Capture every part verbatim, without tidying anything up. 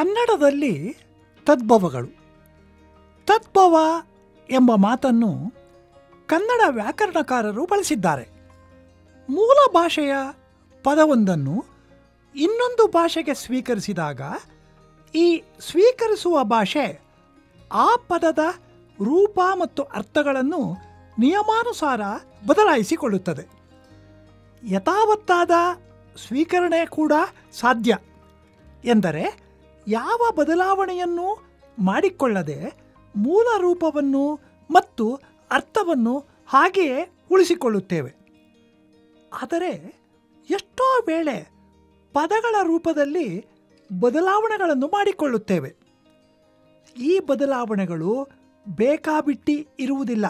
ಕನ್ನಡದಲ್ಲಿ ತದ್ಭವಗಳು. ತದ್ಭವ ಎಂಬ ಮಾತನ್ನು ಕನ್ನಡ ವ್ಯಾಕರಣಕಾರರು ಬಳಸಿದ್ದಾರೆ. ಮೂಲ ಭಾಷೆಯ ಪದವೊಂದನ್ನು ಇನ್ನೊಂದು ಭಾಷೆಗೆ ಸ್ವೀಕರಿಸಿದಾಗ ಈ ಸ್ವೀಕರಿಸುವ ಭಾಷೆ ಆ ಪದದ ರೂಪ ಮತ್ತು ಅರ್ಥಗಳನ್ನು ನಿಯಮಾನುಸಾರ ಬದಲಾಯಿಸಿಕೊಳ್ಳುತ್ತದೆ. ಯಥಾವತ್ತಾದ ಸ್ವೀಕರಣೆ ಕೂಡ ಸಾಧ್ಯ. ಎಂದರೆ ಯಾವ ಬದಲಾವಣೆಯನ್ನು ಮಾಡಿಕೊಳ್ಳದೆ ಮೂಲ ರೂಪವನ್ನು ಮತ್ತು ಅರ್ಥವನ್ನು ಹಾಗೆಯೇ ಉಳಿಸಿಕೊಳ್ಳುತ್ತೇವೆ. ಆದರೆ ಎಷ್ಟೋ ವೇಳೆ ಪದಗಳ ರೂಪದಲ್ಲಿ ಬದಲಾವಣೆಗಳನ್ನು ಮಾಡಿಕೊಳ್ಳುತ್ತೇವೆ. ಈ ಬದಲಾವಣೆಗಳು ಬೇಕಾಬಿಟ್ಟಿ ಇರುವುದಿಲ್ಲ.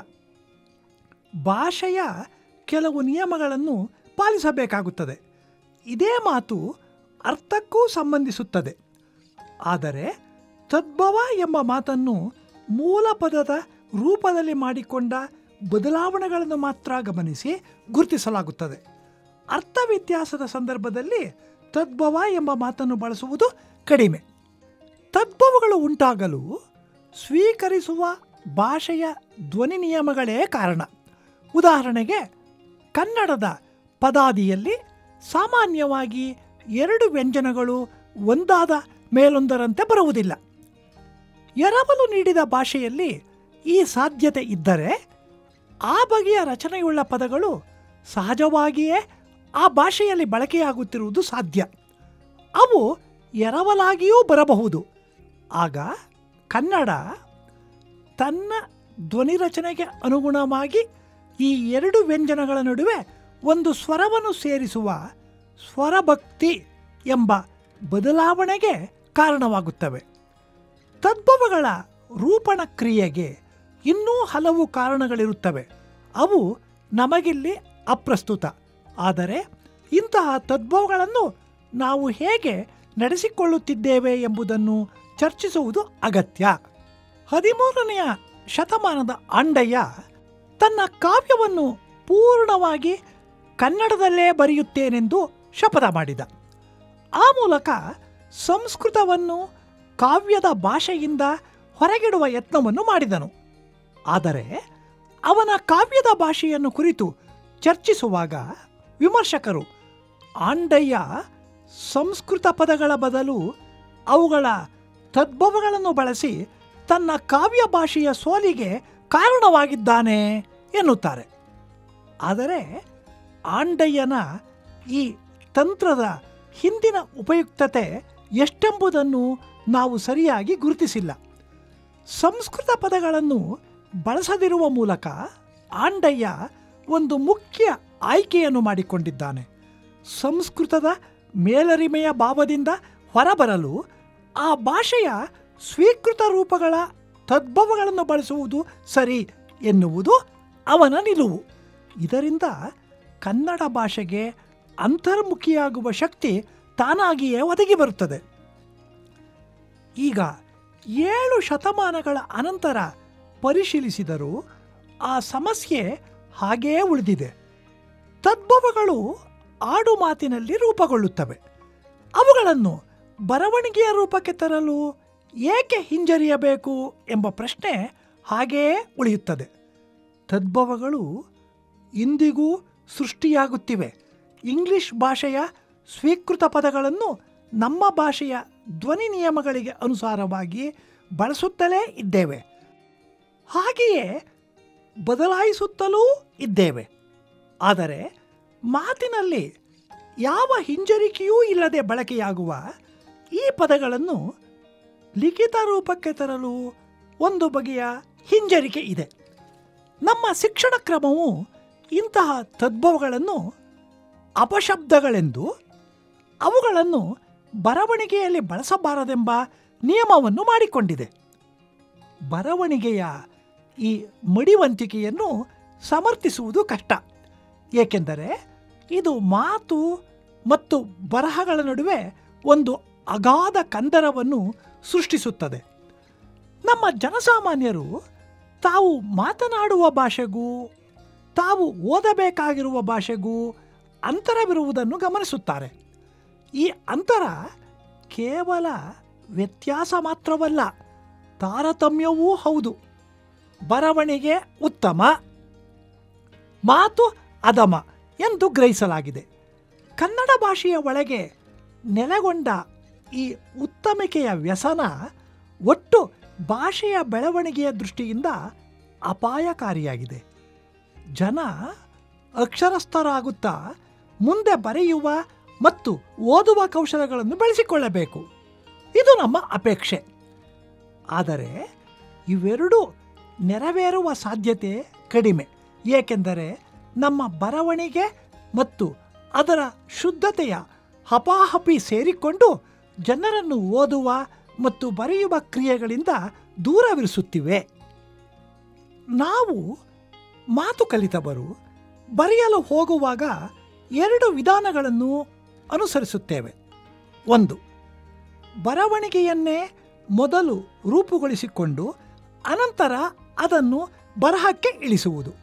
ಭಾಷೆಯ ಕೆಲವು ನಿಯಮಗಳನ್ನು ಪಾಲಿಸಬೇಕಾಗುತ್ತದೆ. ಇದೇ ಮಾತು ಅರ್ಥಕ್ಕೂ ಸಂಬಂಧಿಸುತ್ತದೆ. ಆದರೆ ತದ್ಭವ ಎಂಬ ಮಾತನ್ನು ಮೂಲ ಪದದ ರೂಪದಲ್ಲಿ ಮಾಡಿಕೊಂಡ ಬದಲಾವಣೆಗಳನ್ನು ಮಾತ್ರ ಗಮನಿಸಿ ಗುರುತಿಸಲಾಗುತ್ತದೆ. ಅರ್ಥ ವ್ಯತ್ಯಾಸದ ಸಂದರ್ಭದಲ್ಲಿ ತದ್ಭವ ಎಂಬ ಮಾತನ್ನು ಬಳಸುವುದು ಕಡಿಮೆ. ತದ್ಭವಗಳು ಉಂಟಾಗಲು ಸ್ವೀಕರಿಸುವ ಭಾಷೆಯ ಧ್ವನಿ ನಿಯಮಗಳೇ ಕಾರಣ. ಉದಾಹರಣೆಗೆ, ಕನ್ನಡದ ಪದಾದಿಯಲ್ಲಿ ಸಾಮಾನ್ಯವಾಗಿ ಎರಡು ವ್ಯಂಜನಗಳು ಒಂದಾದ ಮೇಲೊಂದರಂತೆ ಬರುವುದಿಲ್ಲ. ಎರವಲು ನೀಡಿದ ಭಾಷೆಯಲ್ಲಿ ಈ ಸಾಧ್ಯತೆ ಇದ್ದರೆ ಆ ಬಗೆಯ ರಚನೆಯುಳ್ಳ ಪದಗಳು ಸಹಜವಾಗಿಯೇ ಆ ಭಾಷೆಯಲ್ಲಿ ಬಳಕೆಯಾಗುತ್ತಿರುವುದು ಸಾಧ್ಯ. ಅವು ಎರವಲಾಗಿಯೂ ಬರಬಹುದು. ಆಗ ಕನ್ನಡ ತನ್ನ ಧ್ವನಿ ರಚನೆಗೆ ಅನುಗುಣವಾಗಿ ಈ ಎರಡು ವ್ಯಂಜನಗಳ ನಡುವೆ ಒಂದು ಸ್ವರವನ್ನು ಸೇರಿಸುವ ಸ್ವರಭಕ್ತಿ ಎಂಬ ಬದಲಾವಣೆಗೆ ಕಾರಣವಾಗುತ್ತವೆ. ತದ್ಭವಗಳ ರೂಪಣ ಕ್ರಿಯೆಗೆ ಇನ್ನೂ ಹಲವು ಕಾರಣಗಳಿರುತ್ತವೆ. ಅವು ನಮಗಿಲ್ಲಿ ಅಪ್ರಸ್ತುತ. ಆದರೆ ಇಂತಹ ತದ್ಭವಗಳನ್ನು ನಾವು ಹೇಗೆ ನಡೆಸಿಕೊಳ್ಳುತ್ತಿದ್ದೇವೆ ಎಂಬುದನ್ನು ಚರ್ಚಿಸುವುದು ಅಗತ್ಯ. ಹದಿಮೂರನೆಯ ಶತಮಾನದ ಆಂಡಯ್ಯ ತನ್ನ ಕಾವ್ಯವನ್ನು ಪೂರ್ಣವಾಗಿ ಕನ್ನಡದಲ್ಲೇ ಬರೆಯುತ್ತೇನೆಂದು ಶಪಥ ಮಾಡಿದ. ಆ ಮೂಲಕ ಸಂಸ್ಕೃತವನ್ನು ಕಾವ್ಯದ ಭಾಷೆಯಿಂದ ಹೊರಗಿಡುವ ಯತ್ನವನ್ನು ಮಾಡಿದನು. ಆದರೆ ಅವನ ಕಾವ್ಯದ ಭಾಷೆಯನ್ನು ಕುರಿತು ಚರ್ಚಿಸುವಾಗ ವಿಮರ್ಶಕರು ಆಂಡಯ್ಯ ಸಂಸ್ಕೃತ ಪದಗಳ ಬದಲು ಅವುಗಳ ತದ್ಭವಗಳನ್ನು ಬಳಸಿ ತನ್ನ ಕಾವ್ಯ ಭಾಷೆಯ ಸೋಲಿಗೆ ಕಾರಣವಾಗಿದ್ದಾನೆ ಎನ್ನುತ್ತಾರೆ. ಆದರೆ ಆಂಡಯ್ಯನ ಈ ತಂತ್ರದ ಹಿಂದಿನ ಉಪಯುಕ್ತತೆ ಎಷ್ಟೆಂಬುದನ್ನು ನಾವು ಸರಿಯಾಗಿ ಗುರುತಿಸಿಲ್ಲ. ಸಂಸ್ಕೃತ ಪದಗಳನ್ನು ಬಳಸದಿರುವ ಮೂಲಕ ಆಂಡಯ್ಯ ಒಂದು ಮುಖ್ಯ ಆಯ್ಕೆಯನ್ನು ಮಾಡಿಕೊಂಡಿದ್ದಾನೆ. ಸಂಸ್ಕೃತದ ಮೇಲರಿಮೆಯ ಭಾವದಿಂದ ಹೊರಬರಲು ಆ ಭಾಷೆಯ ಸ್ವೀಕೃತ ರೂಪಗಳ ತದ್ಭವಗಳನ್ನು ಬಳಸುವುದು ಸರಿ ಎನ್ನುವುದು ಅವನ ನಿಲುವು. ಇದರಿಂದ ಕನ್ನಡ ಭಾಷೆಗೆ ಅಂತರ್ಮುಖಿಯಾಗುವ ಶಕ್ತಿ ತಾನಾಗಿಯೇ ಒದಗಿ ಬರುತ್ತದೆ. ಈಗ ಏಳು ಶತಮಾನಗಳ ಅನಂತರ ಪರಿಶೀಲಿಸಿದರೂ ಆ ಸಮಸ್ಯೆ ಹಾಗೇ ಉಳಿದಿದೆ. ತದ್ಭವಗಳು ಆಡು ಮಾತಿನಲ್ಲಿ ರೂಪುಗೊಳ್ಳುತ್ತವೆ. ಅವುಗಳನ್ನು ಬರವಣಿಗೆಯ ರೂಪಕ್ಕೆ ತರಲು ಏಕೆ ಹಿಂಜರಿಯಬೇಕು ಎಂಬ ಪ್ರಶ್ನೆ ಹಾಗೆಯೇ ಉಳಿಯುತ್ತದೆ. ತದ್ಭವಗಳು ಇಂದಿಗೂ ಸೃಷ್ಟಿಯಾಗುತ್ತಿವೆ. ಇಂಗ್ಲಿಷ್ ಭಾಷೆಯ ಸ್ವೀಕೃತ ಪದಗಳನ್ನು ನಮ್ಮ ಭಾಷೆಯ ಧ್ವನಿ ನಿಯಮಗಳಿಗೆ ಅನುಸಾರವಾಗಿ ಬಳಸುತ್ತಲೇ ಇದ್ದೇವೆ. ಹಾಗೆಯೇ ಬದಲಾಯಿಸುತ್ತಲೂ ಇದ್ದೇವೆ. ಆದರೆ ಮಾತಿನಲ್ಲಿ ಯಾವ ಹಿಂಜರಿಕೆಯೂ ಇಲ್ಲದೆ ಬಳಕೆಯಾಗುವ ಈ ಪದಗಳನ್ನು ಲಿಖಿತ ರೂಪಕ್ಕೆ ತರಲು ಒಂದು ಬಗೆಯ ಹಿಂಜರಿಕೆ ಇದೆ. ನಮ್ಮ ಶಿಕ್ಷಣ ಕ್ರಮವು ಇಂತಹ ತದ್ಭವಗಳನ್ನು ಅಪಶಬ್ದಗಳೆಂದು, ಅವುಗಳನ್ನು ಬರವಣಿಗೆಯಲ್ಲಿ ಬಳಸಬಾರದೆಂಬ ನಿಯಮವನ್ನು ಮಾಡಿಕೊಂಡಿದೆ. ಬರವಣಿಗೆಯ ಈ ಮಡಿವಂತಿಕೆಯನ್ನು ಸಮರ್ಥಿಸುವುದು ಕಷ್ಟ. ಏಕೆಂದರೆ ಇದು ಮಾತು ಮತ್ತು ಬರಹಗಳ ನಡುವೆ ಒಂದು ಅಗಾಧ ಕಂದರವನ್ನು ಸೃಷ್ಟಿಸುತ್ತದೆ. ನಮ್ಮ ಜನಸಾಮಾನ್ಯರು ತಾವು ಮಾತನಾಡುವ ಭಾಷೆಗೂ ತಾವು ಓದಬೇಕಾಗಿರುವ ಭಾಷೆಗೂ ಅಂತರವಿರುವುದನ್ನು ಗಮನಿಸುತ್ತಾರೆ. ಈ ಅಂತರ ಕೇವಲ ವ್ಯತ್ಯಾಸ ಮಾತ್ರವಲ್ಲ, ತಾರತಮ್ಯವೂ ಹೌದು. ಬರವಣಿಗೆ ಉತ್ತಮ, ಮಾತು ಅಧಮ ಎಂದು ಗ್ರಹಿಸಲಾಗಿದೆ. ಕನ್ನಡ ಭಾಷೆಯ ಒಳಗೆ ನೆಲೆಗೊಂಡ ಈ ಉತ್ತಮಿಕೆಯ ವ್ಯಸನ ಒಟ್ಟು ಭಾಷೆಯ ಬೆಳವಣಿಗೆಯ ದೃಷ್ಟಿಯಿಂದ ಅಪಾಯಕಾರಿಯಾಗಿದೆ. ಜನ ಅಕ್ಷರಸ್ಥರಾಗುತ್ತಾ ಮುಂದೆ ಬರೆಯುವ ಮತ್ತು ಓದುವ ಕೌಶಲಗಳನ್ನು ಬೆಳೆಸಿಕೊಳ್ಳಬೇಕು. ಇದು ನಮ್ಮ ಅಪೇಕ್ಷೆ. ಆದರೆ ಇವೆರಡೂ ನೆರವೇರುವ ಸಾಧ್ಯತೆ ಕಡಿಮೆ. ಏಕೆಂದರೆ ನಮ್ಮ ಬರವಣಿಗೆ ಮತ್ತು ಅದರ ಶುದ್ಧತೆಯ ಹಪಾಹಪಿ ಸೇರಿಕೊಂಡು ಜನರನ್ನು ಓದುವ ಮತ್ತು ಬರೆಯುವ ಕ್ರಿಯೆಗಳಿಂದ ದೂರವಿರಿಸುತ್ತಿವೆ. ನಾವು ಮಾತು ಕಲಿತವರು ಬರೆಯಲು ಹೋಗುವಾಗ ಎರಡು ವಿಧಾನಗಳನ್ನು ಅನುಸರಿಸುತ್ತೇವೆ. ಒಂದು, ಬರವಣಿಗೆಯನ್ನೇ ಮೊದಲು ರೂಪುಗೊಳಿಸಿಕೊಂಡು ಅನಂತರ ಅದನ್ನು ಬರಹಕ್ಕೆ ಇಳಿಸುವುದು.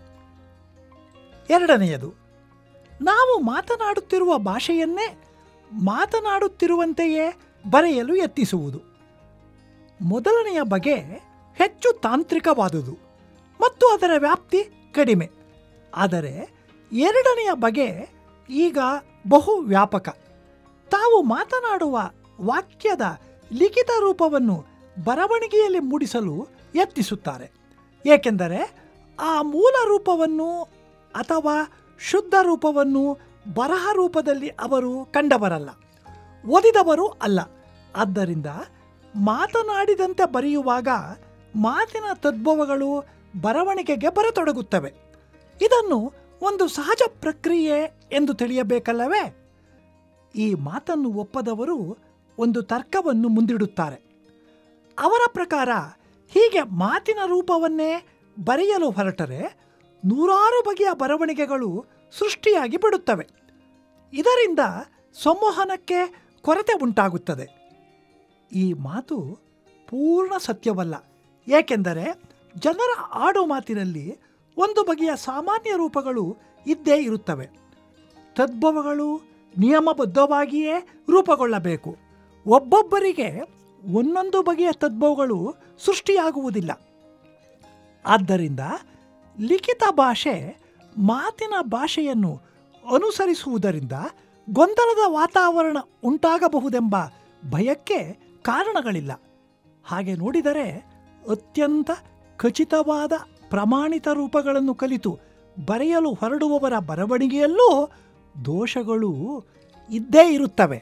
ಎರಡನೆಯದು, ನಾವು ಮಾತನಾಡುತ್ತಿರುವ ಭಾಷೆಯನ್ನೇ ಮಾತನಾಡುತ್ತಿರುವಂತೆಯೇ ಬರೆಯಲು ಯತ್ನಿಸುವುದು. ಮೊದಲನೆಯ ಬಗೆ ಹೆಚ್ಚು ತಾಂತ್ರಿಕವಾದುದು ಮತ್ತು ಅದರ ವ್ಯಾಪ್ತಿ ಕಡಿಮೆ. ಆದರೆ ಎರಡನೆಯ ಬಗೆ ಈಗ ಬಹು ವ್ಯಾಪಕ. ತಾವು ಮಾತನಾಡುವ ವಾಕ್ಯದ ಲಿಖಿತ ರೂಪವನ್ನು ಬರವಣಿಗೆಯಲ್ಲಿ ಮೂಡಿಸಲು ಯತ್ನಿಸುತ್ತಾರೆ. ಏಕೆಂದರೆ ಆ ಮೂಲ ರೂಪವನ್ನು ಅಥವಾ ಶುದ್ಧ ರೂಪವನ್ನು ಬರಹ ರೂಪದಲ್ಲಿ ಅವರು ಕಂಡವರಲ್ಲ, ಓದಿದವರು ಅಲ್ಲ. ಆದ್ದರಿಂದ ಮಾತನಾಡಿದಂತೆ ಬರೆಯುವಾಗ ಮಾತಿನ ತದ್ಭವಗಳು ಬರವಣಿಗೆಗೆ ಬರತೊಡಗುತ್ತವೆ. ಇದನ್ನು ಒಂದು ಸಹಜ ಪ್ರಕ್ರಿಯೆ ಎಂದು ತಿಳಿಯಬೇಕಲ್ಲವೇ? ಈ ಮಾತನ್ನು ಒಪ್ಪದವರು ಒಂದು ತರ್ಕವನ್ನು ಮುಂದಿಡುತ್ತಾರೆ. ಅವರ ಪ್ರಕಾರ ಹೀಗೆ ಮಾತಿನ ರೂಪವನ್ನೇ ಬರೆಯಲು ಹೊರಟರೆ ನೂರಾರು ಬಗೆಯ ಬರವಣಿಗೆಗಳು ಸೃಷ್ಟಿಯಾಗಿ ಬಿಡುತ್ತವೆ. ಇದರಿಂದ ಸಂವಹನಕ್ಕೆ ಕೊರತೆ ಉಂಟಾಗುತ್ತದೆ. ಈ ಮಾತು ಪೂರ್ಣ ಸತ್ಯವಲ್ಲ. ಏಕೆಂದರೆ ಜನರ ಆಡು ಮಾತಿನಲ್ಲಿ ಒಂದು ಬಗೆಯ ಸಾಮಾನ್ಯ ರೂಪಗಳು ಇದ್ದೇ ಇರುತ್ತವೆ. ತದ್ಭವಗಳು ನಿಯಮಬದ್ಧವಾಗಿಯೇ ರೂಪುಗೊಳ್ಳಬೇಕು. ಒಬ್ಬೊಬ್ಬರಿಗೆ ಒಂದೊಂದು ಬಗೆಯ ತದ್ಭವಗಳು ಸೃಷ್ಟಿಯಾಗುವುದಿಲ್ಲ. ಆದ್ದರಿಂದ ಲಿಖಿತ ಭಾಷೆ ಮಾತಿನ ಭಾಷೆಯನ್ನು ಅನುಸರಿಸುವುದರಿಂದ ಗೊಂದಲದ ವಾತಾವರಣ ಉಂಟಾಗಬಹುದೆಂಬ ಭಯಕ್ಕೆ ಕಾರಣಗಳಿಲ್ಲ. ಹಾಗೆ ನೋಡಿದರೆ ಅತ್ಯಂತ ಖಚಿತವಾದ ಪ್ರಮಾಣಿತ ರೂಪಗಳನ್ನು ಕಲಿತು ಬರೆಯಲು ಹೊರಡುವವರ ಬರವಣಿಗೆಯಲ್ಲೂ ದೋಷಗಳು ಇದ್ದೇ ಇರುತ್ತವೆ.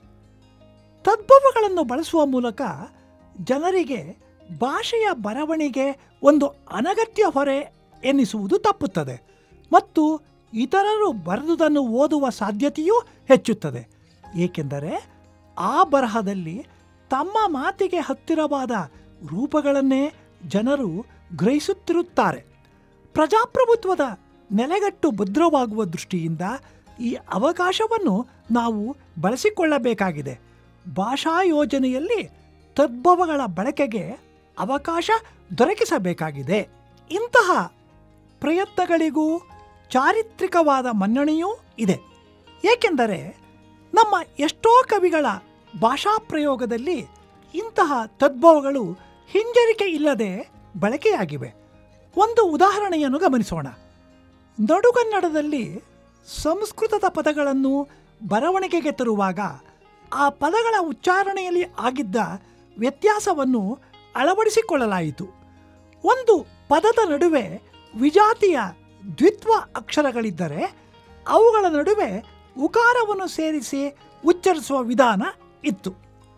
ತದ್ಭವಗಳನ್ನು ಬಳಸುವ ಮೂಲಕ ಜನರಿಗೆ ಭಾಷೆಯ ಬರವಣಿಗೆ ಒಂದು ಅನಗತ್ಯ ಹೊರೆ ಎನ್ನಿಸುವುದು ತಪ್ಪುತ್ತದೆ ಮತ್ತು ಇತರರು ಬರೆದುದನ್ನು ಓದುವ ಸಾಧ್ಯತೆಯೂ ಹೆಚ್ಚುತ್ತದೆ. ಏಕೆಂದರೆ ಆ ಬರಹದಲ್ಲಿ ತಮ್ಮ ಮಾತಿಗೆ ಹತ್ತಿರವಾದ ರೂಪಗಳನ್ನೇ ಜನರು ಗ್ರಹಿಸುತ್ತಿರುತ್ತಾರೆ. ಪ್ರಜಾಪ್ರಭುತ್ವದ ನೆಲೆಗಟ್ಟು ಭದ್ರವಾಗುವ ದೃಷ್ಟಿಯಿಂದ ಈ ಅವಕಾಶವನ್ನು ನಾವು ಬಳಸಿಕೊಳ್ಳಬೇಕಾಗಿದೆ. ಭಾಷಾ ಯೋಜನೆಯಲ್ಲಿ ತದ್ಭವಗಳ ಬಳಕೆಗೆ ಅವಕಾಶ ದೊರಕಿಸಬೇಕಾಗಿದೆ. ಇಂತಹ ಪ್ರಯತ್ನಗಳಿಗೂ ಚಾರಿತ್ರಿಕವಾದ ಮನ್ನಣೆಯೂ ಇದೆ. ಏಕೆಂದರೆ ನಮ್ಮ ಎಷ್ಟೋ ಕವಿಗಳ ಭಾಷಾ ಪ್ರಯೋಗದಲ್ಲಿ ಇಂತಹ ತದ್ಭವಗಳು ಹಿಂಜರಿಕೆ ಇಲ್ಲದೆ ಬಳಕೆಯಾಗಿವೆ. ಒಂದು ಉದಾಹರಣೆಯನ್ನು ಗಮನಿಸೋಣ. ನಡುಗನ್ನಡದಲ್ಲಿ ಸಂಸ್ಕೃತದ ಪದಗಳನ್ನು ಬರವಣಿಗೆಗೆ ತರುವಾಗ ಆ ಪದಗಳ ಉಚ್ಚಾರಣೆಯಲ್ಲಿ ಆಗಿದ್ದ ವ್ಯತ್ಯಾಸವನ್ನು ಅಳವಡಿಸಿಕೊಳ್ಳಲಾಯಿತು. ಒಂದು ಪದದ ನಡುವೆ ವಿಜಾತಿಯ ದ್ವಿತ್ವ ಅಕ್ಷರಗಳಿದ್ದರೆ ಅವುಗಳ ನಡುವೆ ಉಕಾರವನ್ನು ಸೇರಿಸಿ ಉಚ್ಚರಿಸುವ ವಿಧಾನ ಇತ್ತು.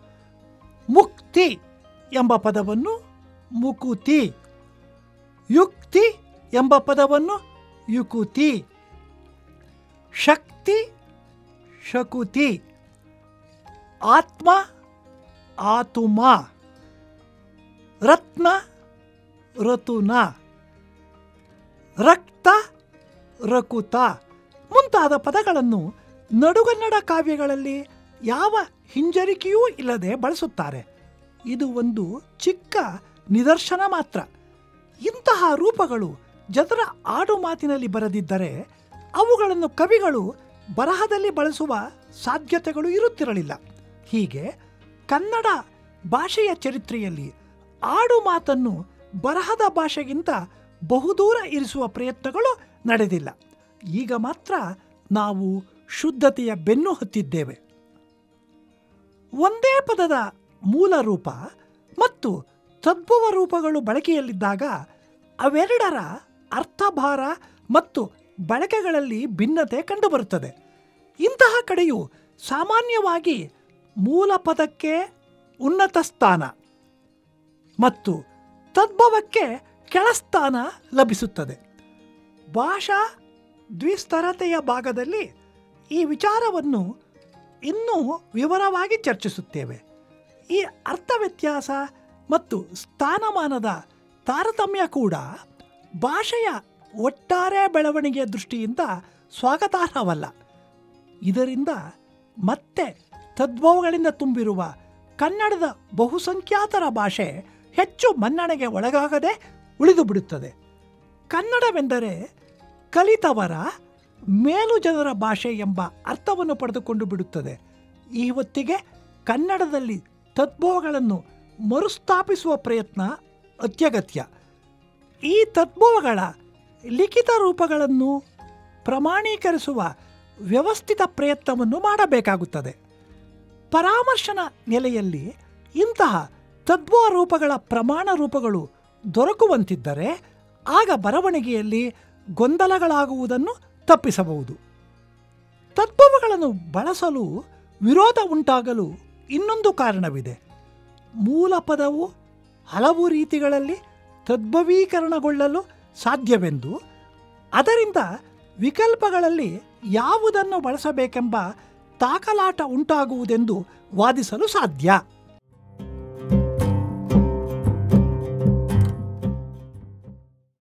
ಮುಕ್ತಿ ಎಂಬ ಪದವನ್ನು ಮುಕುತಿ, ಯುಕ್ತಿ ಎಂಬ ಪದವನ್ನು ಯುಕುತಿ, ಶಕ್ತಿ ಶಕುತಿ, ಆತ್ಮ ಆತುಮ, ರತ್ನ ರತುನ, ರಕ್ತ ರಕುತ ಮುಂತಾದ ಪದಗಳನ್ನು ನಡುಗನ್ನಡ ಕಾವ್ಯಗಳಲ್ಲಿ ಯಾವ ಹಿಂಜರಿಕೆಯೂ ಇಲ್ಲದೆ ಬಳಸುತ್ತಾರೆ. ಇದು ಒಂದು ಚಿಕ್ಕ ನಿದರ್ಶನ ಮಾತ್ರ. ಇಂತಹ ರೂಪಗಳು ಜನರ ಆಡು ಮಾತಿನಲ್ಲಿ ಬರದಿದ್ದರೆ ಅವುಗಳನ್ನು ಕವಿಗಳು ಬರಹದಲ್ಲಿ ಬಳಸುವ ಸಾಧ್ಯತೆಗಳು ಇರುತ್ತಿರಲಿಲ್ಲ. ಹೀಗೆ ಕನ್ನಡ ಭಾಷೆಯ ಚರಿತ್ರೆಯಲ್ಲಿ ಆಡು ಮಾತನ್ನು ಬರಹದ ಭಾಷೆಗಿಂತ ಬಹುದೂರ ಇರಿಸುವ ಪ್ರಯತ್ನಗಳು ನಡೆದಿಲ್ಲ. ಈಗ ಮಾತ್ರ ನಾವು ಶುದ್ಧತೆಯ ಬೆನ್ನು ಹತ್ತಿದ್ದೇವೆ. ಒಂದೇ ಪದದ ಮೂಲ ರೂಪ ಮತ್ತು ತದ್ಭವ ರೂಪಗಳು ಬಳಕೆಯಲ್ಲಿದ್ದಾಗ ಅವೆರಡರ ಅರ್ಥಭಾರ ಮತ್ತು ಬಳಕೆಗಳಲ್ಲಿ ಭಿನ್ನತೆ ಕಂಡುಬರುತ್ತದೆ. ಇಂತಹ ಕಡೆಯು ಸಾಮಾನ್ಯವಾಗಿ ಮೂಲ ಪದಕ್ಕೆ ಉನ್ನತ ಸ್ಥಾನ ಮತ್ತು ತದ್ಭವಕ್ಕೆ ಕೆಳಸ್ಥಾನ ಲಭಿಸುತ್ತದೆ. ಭಾಷಾ ದ್ವಿಸ್ತರತೆಯ ಭಾಗದಲ್ಲಿ ಈ ವಿಚಾರವನ್ನು ಇನ್ನೂ ವಿವರವಾಗಿ ಚರ್ಚಿಸುತ್ತೇವೆ. ಈ ಅರ್ಥ ವ್ಯತ್ಯಾಸ ಮತ್ತು ಸ್ಥಾನಮಾನದ ತಾರತಮ್ಯ ಕೂಡ ಭಾಷೆಯ ಒಟ್ಟಾರೆ ಬೆಳವಣಿಗೆಯ ದೃಷ್ಟಿಯಿಂದ ಸ್ವಾಗತಾರ್ಹವಲ್ಲ. ಇದರಿಂದ ಮತ್ತೆ ತದ್ಭವಗಳಿಂದ ತುಂಬಿರುವ ಕನ್ನಡದ ಬಹುಸಂಖ್ಯಾತರ ಭಾಷೆ ಹೆಚ್ಚು ಮನ್ನಣೆಗೆ ಒಳಗಾಗದೆ ಉಳಿದು ಬಿಡುತ್ತದೆ. ಕನ್ನಡವೆಂದರೆ ಕಲಿತವರ ಮೇಲು ಜನರ ಭಾಷೆ ಎಂಬ ಅರ್ಥವನ್ನು ಪಡೆದುಕೊಂಡು ಬಿಡುತ್ತದೆ. ಈ ಹೊತ್ತಿಗೆ ಕನ್ನಡದಲ್ಲಿ ತದ್ಭವಗಳನ್ನು ಮರುಸ್ಥಾಪಿಸುವ ಪ್ರಯತ್ನ ಅತ್ಯಗತ್ಯ. ಈ ತದ್ಭವಗಳ ಲಿಖಿತ ರೂಪಗಳನ್ನು ಪ್ರಮಾಣೀಕರಿಸುವ ವ್ಯವಸ್ಥಿತ ಪ್ರಯತ್ನವನ್ನು ಮಾಡಬೇಕಾಗುತ್ತದೆ. ಪರಾಮರ್ಶನ ನೆಲೆಯಲ್ಲಿ ಇಂತಹ ತದ್ಭವ ರೂಪಗಳ ಪ್ರಮಾಣ ರೂಪಗಳು ದೊರಕುವಂತಿದ್ದರೆ ಆಗ ಬರವಣಿಗೆಯಲ್ಲಿ ಗೊಂದಲಗಳಾಗುವುದನ್ನು ತಪ್ಪಿಸಬಹುದು. ತದ್ಭವಗಳನ್ನು ಬಳಸಲು ವಿರೋಧ ಉಂಟಾಗಲು ಇನ್ನೊಂದು ಕಾರಣವಿದೆ. ಮೂಲ ಪದವು ಹಲವು ರೀತಿಗಳಲ್ಲಿ ತದ್ಭವೀಕರಣಗೊಳ್ಳಲು ಸಾಧ್ಯವೆಂದು, ಅದರಿಂದ ವಿಕಲ್ಪಗಳಲ್ಲಿ ಯಾವುದನ್ನು ಬಳಸಬೇಕೆಂಬ ತಾಕಲಾಟ ಉಂಟಾಗುವುದೆಂದು ವಾದಿಸಲು ಸಾಧ್ಯ.